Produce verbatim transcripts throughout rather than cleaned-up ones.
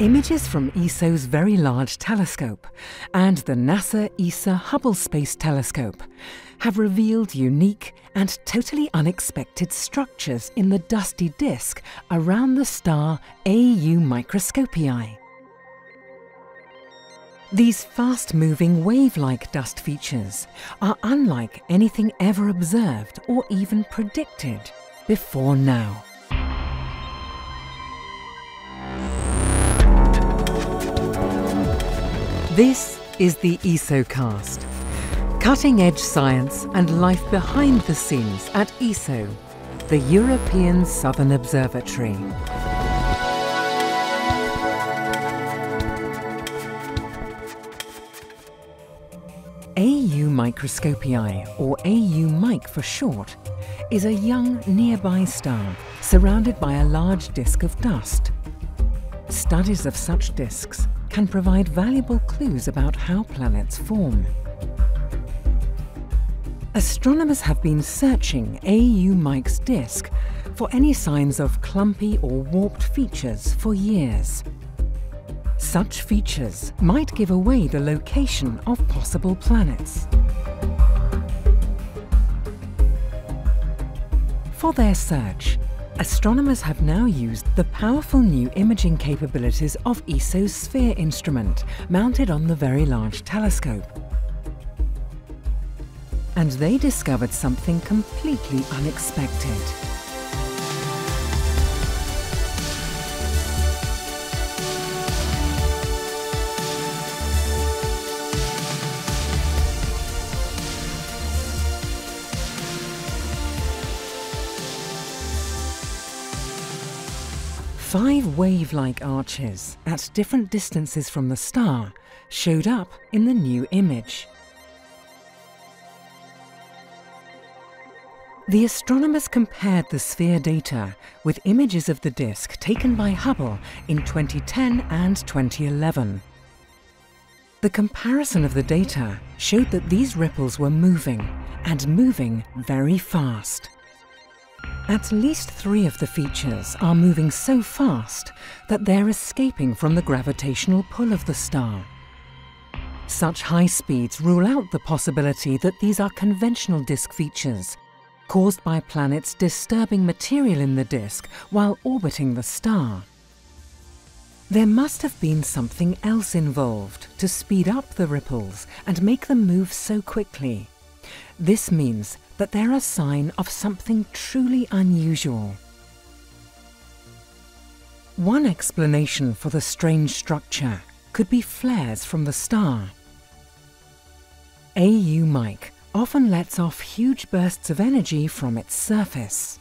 Images from E S O's Very Large Telescope and the NASA E S A Hubble Space Telescope have revealed unique and totally unexpected structures in the dusty disk around the star A U Microscopii. These fast-moving wave-like dust features are unlike anything ever observed or even predicted before now. This is the ESOcast, cutting-edge science and life behind the scenes at E S O, the European Southern Observatory. A U Microscopii, or A U Mic for short, is a young nearby star surrounded by a large disk of dust. Studies of such disks can provide valuable clues about how planets form. Astronomers have been searching A U Mic's disk for any signs of clumpy or warped features for years. Such features might give away the location of possible planets. For their search, astronomers have now used the powerful new imaging capabilities of E S O's SPHERE instrument mounted on the Very Large Telescope. And they discovered something completely unexpected. Five wave-like arches at different distances from the star showed up in the new image. The astronomers compared the SPHERE data with images of the disk taken by Hubble in twenty ten and twenty eleven. The comparison of the data showed that these ripples were moving, and moving very fast. At least three of the features are moving so fast that they're escaping from the gravitational pull of the star. Such high speeds rule out the possibility that these are conventional disk features, caused by planets disturbing material in the disk while orbiting the star. There must have been something else involved to speed up the ripples and make them move so quickly. This means that they're a sign of something truly unusual. One explanation for the strange structure could be flares from the star. A U Mic often lets off huge bursts of energy from its surface.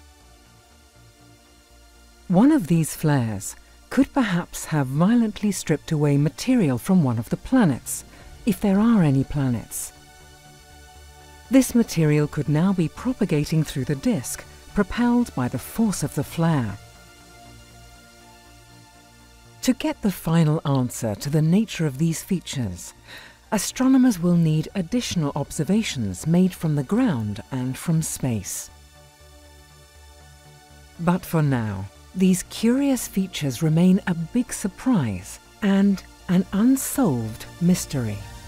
One of these flares could perhaps have violently stripped away material from one of the planets, if there are any planets. This material could now be propagating through the disk, propelled by the force of the flare. To get the final answer to the nature of these features, astronomers will need additional observations made from the ground and from space. But for now, these curious features remain a big surprise and an unsolved mystery.